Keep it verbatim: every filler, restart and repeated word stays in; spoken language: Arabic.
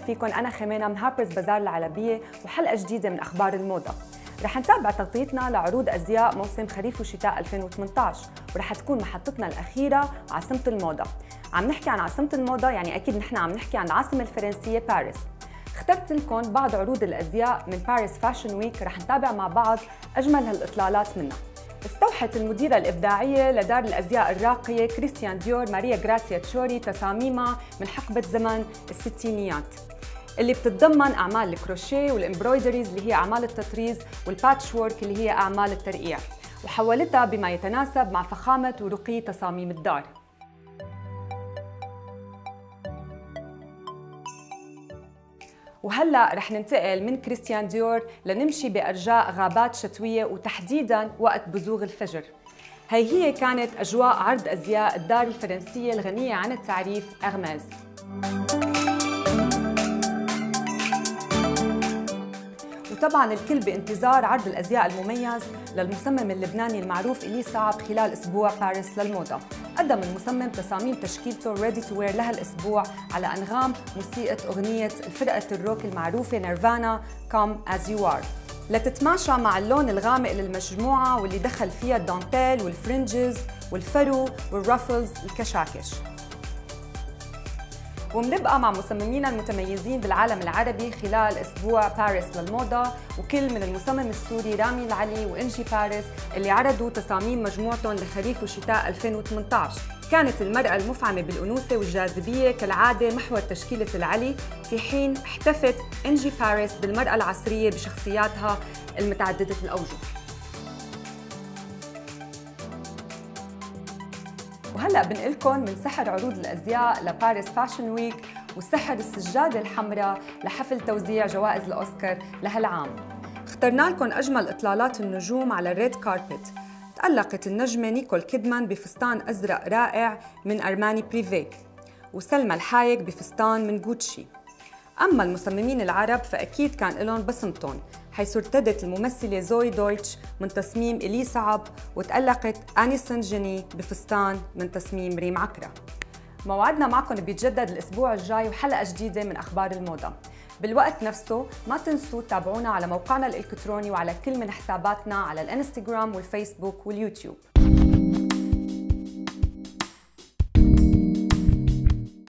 فيكم أنا خمينة من هاربرز بازار العربية وحلقة جديدة من أخبار الموضة. رح نتابع تغطيتنا لعروض أزياء موسم خريف وشتاء ألفين وثمانية عشر، ورح تكون محطتنا الأخيرة عاصمة الموضة. عم نحكي عن عاصمة الموضة يعني أكيد نحن عم نحكي عن العاصمة الفرنسية باريس. اخترت لكم بعض عروض الأزياء من باريس فاشن ويك، رح نتابع مع بعض أجمل هالإطلالات منها. استوحت المديرة الإبداعية لدار الأزياء الراقية كريستيان ديور ماريا غراسيا تشوري تصاميمها من حقبة زمن الستينيات، اللي بتتضمن أعمال الكروشيه والإمبرويدريز اللي هي أعمال التطريز والباتش وورك اللي هي أعمال الترقيع، وحولتها بما يتناسب مع فخامة ورقي تصاميم الدار. وهلا رح ننتقل من كريستيان ديور لنمشي بأرجاء غابات شتوية وتحديداً وقت بزوغ الفجر. هي هي كانت أجواء عرض أزياء الدار الفرنسية الغنية عن التعريف إغماز. وطبعاً الكل بانتظار عرض الأزياء المميز للمصمم اللبناني المعروف إلي صعب خلال أسبوع باريس للموضة. قدم المصمم تصاميم تشكيلته ريدي تو وير لها الأسبوع على أنغام موسيقى أغنية الفرقة الروك المعروفة نيرفانا Come As You Are، لتتماشى مع اللون الغامق للمجموعة واللي دخل فيها الدانتيل والفرنجز والفرو والرافلز الكشاكش. ومنبقى مع مصممين المتميزين بالعالم العربي خلال أسبوع باريس للموضة، وكل من المصمم السوري رامي العلي وإنجي باريس اللي عرضوا تصاميم مجموعتهم لخريف وشتاء ألفين وثمانية عشر. كانت المرأة المفعمة بالأنوثة والجاذبية كالعادة محور تشكيلة العلي، في حين احتفت إنجي باريس بالمرأة العصرية بشخصياتها المتعددة الأوجه. وهلأ بنقلكم من سحر عروض الأزياء لباريس فاشن ويك وسحر السجادة الحمراء لحفل توزيع جوائز الأوسكار لهالعام. اخترنا لكم أجمل إطلالات النجوم على الريد كاربت. تألقت النجمة نيكول كيدمان بفستان أزرق رائع من أرماني بريفي، وسلمى الحايك بفستان من غوتشي. أما المصممين العرب فأكيد كان لهم بصمتهم، حيث ارتدت الممثلة زوي دويتش من تصميم إلي صعب، وتألقت آنيسون جيني بفستان من تصميم ريم عكرة. موعدنا معكم بيتجدد الأسبوع الجاي وحلقة جديدة من أخبار الموضة. بالوقت نفسه ما تنسوا تتابعونا على موقعنا الإلكتروني وعلى كل من حساباتنا على الانستغرام والفيسبوك واليوتيوب.